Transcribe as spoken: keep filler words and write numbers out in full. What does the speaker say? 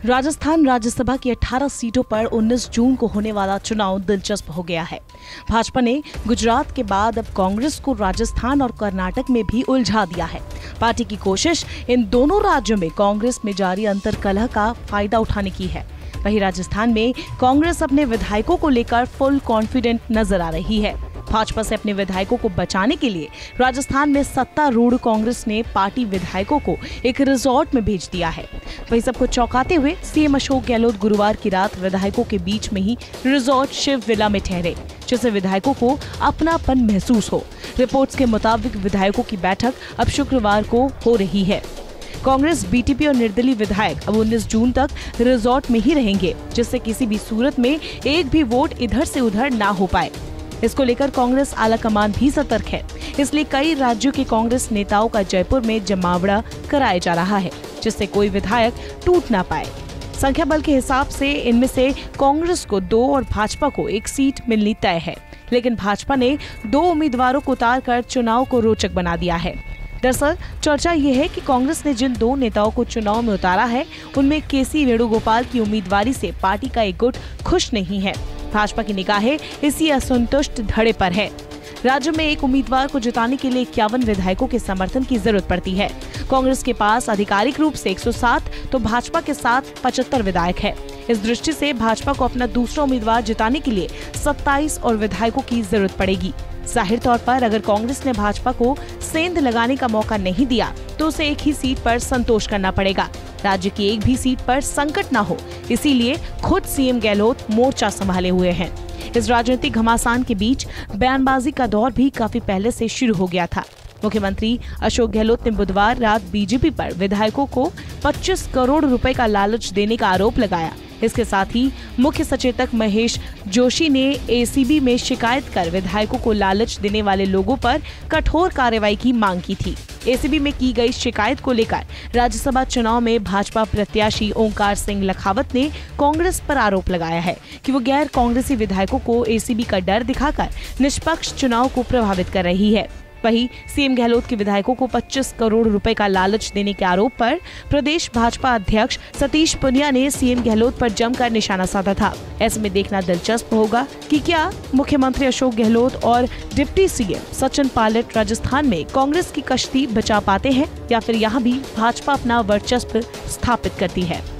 राजस्थान राज्यसभा की अठारह सीटों पर उन्नीस जून को होने वाला चुनाव दिलचस्प हो गया है। भाजपा ने गुजरात के बाद अब कांग्रेस को राजस्थान और कर्नाटक में भी उलझा दिया है। पार्टी की कोशिश इन दोनों राज्यों में कांग्रेस में जारी अंतर्कलह का फायदा उठाने की है। वहीं राजस्थान में कांग्रेस अपने विधायकों को लेकर फुल कॉन्फिडेंट नजर आ रही है। भाजपा से अपने विधायकों को बचाने के लिए राजस्थान में सत्तारूढ़ कांग्रेस ने पार्टी विधायकों को एक रिजॉर्ट में भेज दिया है। वहीं सबको चौंकाते हुए सीएम अशोक गहलोत गुरुवार की रात विधायकों के बीच में ही रिजॉर्ट शिव विला में ठहरे, जिससे विधायकों को अपनापन महसूस हो। रिपोर्ट्स के मुताबिक विधायकों की बैठक अब शुक्रवार को हो रही है। कांग्रेस, बीटीपी और निर्दलीय विधायक अब उन्नीस जून तक रिजॉर्ट में ही रहेंगे, जिससे किसी भी सूरत में एक भी वोट इधर से उधर ना हो पाए। इसको लेकर कांग्रेस आलाकमान भी सतर्क है, इसलिए कई राज्यों के कांग्रेस नेताओं का जयपुर में जमावड़ा कराया जा रहा है, जिससे कोई विधायक टूट ना पाए। संख्या बल के हिसाब से इनमें से कांग्रेस को दो और भाजपा को एक सीट मिलनी तय है, लेकिन भाजपा ने दो उम्मीदवारों को उतारकर चुनाव को रोचक बना दिया है। दरअसल चर्चा ये है कि कांग्रेस ने जिन दो नेताओं को चुनाव में उतारा है, उनमें केसी वेणुगोपाल की उम्मीदवारी से पार्टी का एक गुट खुश नहीं है। भाजपा की निगाहें इसी असंतुष्ट धड़े पर है। राज्य में एक उम्मीदवार को जिताने के लिए इक्यावन विधायकों के समर्थन की जरूरत पड़ती है। कांग्रेस के पास आधिकारिक रूप से एक सौ सात तो भाजपा के साथ पचहत्तर विधायक है। इस दृष्टि से भाजपा को अपना दूसरा उम्मीदवार जिताने के लिए सत्ताईस और विधायकों की जरूरत पड़ेगी। जाहिर तौर पर अगर कांग्रेस ने भाजपा को सेंध लगाने का मौका नहीं दिया तो उसे एक ही सीट पर संतोष करना पड़ेगा। राज्य की एक भी सीट पर संकट न हो, इसीलिए खुद सीएम गहलोत मोर्चा संभाले हुए हैं। इस राजनीतिक घमासान के बीच बयानबाजी का दौर भी काफी पहले से शुरू हो गया था। मुख्यमंत्री अशोक गहलोत ने बुधवार रात बीजेपी पर विधायकों को पच्चीस करोड़ रुपए का लालच देने का आरोप लगाया। इसके साथ ही मुख्य सचेतक महेश जोशी ने एसीबी में शिकायत कर विधायकों को लालच देने वाले लोगों पर कठोर कार्रवाई की मांग की थी। एसीबी में की गई शिकायत को लेकर राज्यसभा चुनाव में भाजपा प्रत्याशी ओंकार सिंह लखावत ने कांग्रेस पर आरोप लगाया है कि वो गैर कांग्रेसी विधायकों को एसीबी का डर दिखाकर निष्पक्ष चुनाव को प्रभावित कर रही है। वहीं सीएम गहलोत के विधायकों को पच्चीस करोड़ रुपए का लालच देने के आरोप पर प्रदेश भाजपा अध्यक्ष सतीश पुनिया ने सीएम गहलोत पर जमकर निशाना साधा था। ऐसे में देखना दिलचस्प होगा कि क्या मुख्यमंत्री अशोक गहलोत और डिप्टी सीएम सचिन पायलट राजस्थान में कांग्रेस की कश्ती बचा पाते हैं या फिर यहाँ भी भाजपा अपना वर्चस्व स्थापित करती है।